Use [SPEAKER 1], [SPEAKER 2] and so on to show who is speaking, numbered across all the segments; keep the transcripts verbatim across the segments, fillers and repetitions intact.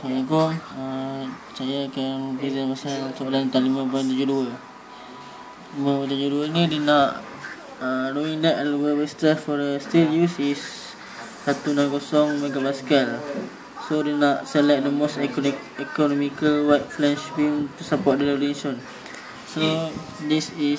[SPEAKER 1] Assalamualaikum. uh, Saya akan present pasal soalan tentang lima point tujuh dua. lima point tujuh dua ni dia nak uh, knowing that allowable stress for a steel use is seratus enam puluh megapascal. So dia nak select the most economic, economical wide flange beam to support the revolution. So this is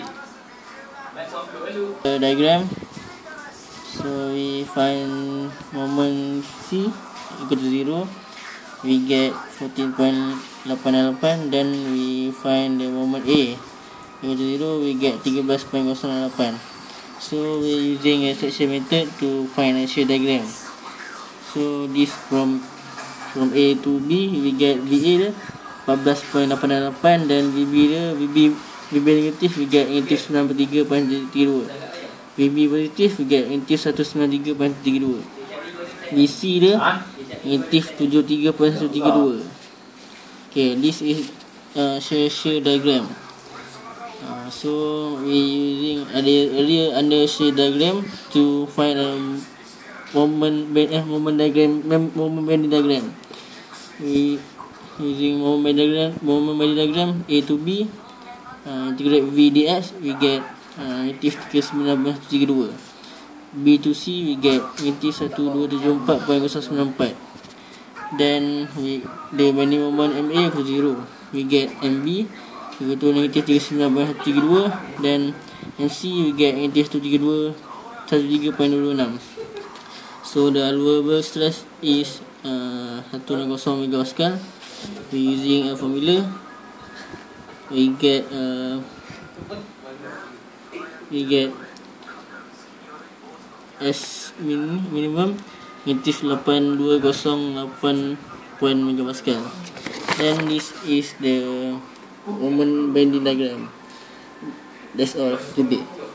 [SPEAKER 1] the diagram. So we find moment C equal to zero, we get fourteen point eight lapan. Then we find the moment A equal to zero, we get thirteen point kosong lapan. So we using a section method to find a shear diagram. So this from from A to B, we get V A dia empat belas point lapan lapan, dan V B dia V B V B negatif, we get negatif sembilan puluh tiga point tiga dua. V B positif, we get negatif seratus sembilan puluh tiga point tiga dua. V C dia negatif tujuh puluh tiga point satu tiga dua. Okay, this is uh, shear, shear diagram. Uh, so we using earlier under shear diagram to find a moment bend, eh, moment diagram, moment bending diagram. We using moment bending diagram, moment bending diagram A to B, uh, integrate V dx, we get uh, negatif tiga puluh sembilan point satu tiga dua. B to C, we get negatif satu dua tujuh empat point kosong sembilan empat. Then we the bending moment M A equal to zero, we get M B equal to negatif tiga puluh sembilan point satu tiga dua. Then M C, we get negatif seratus tiga puluh dua satu tiga point dua enam. So the allowable stress is uh, seratus enam puluh megapascal. We using a formula, we get uh, we get S min, minimum negatif lapan dua kosong lapan point megapascal. Then this is the moment bending diagram. That's all today.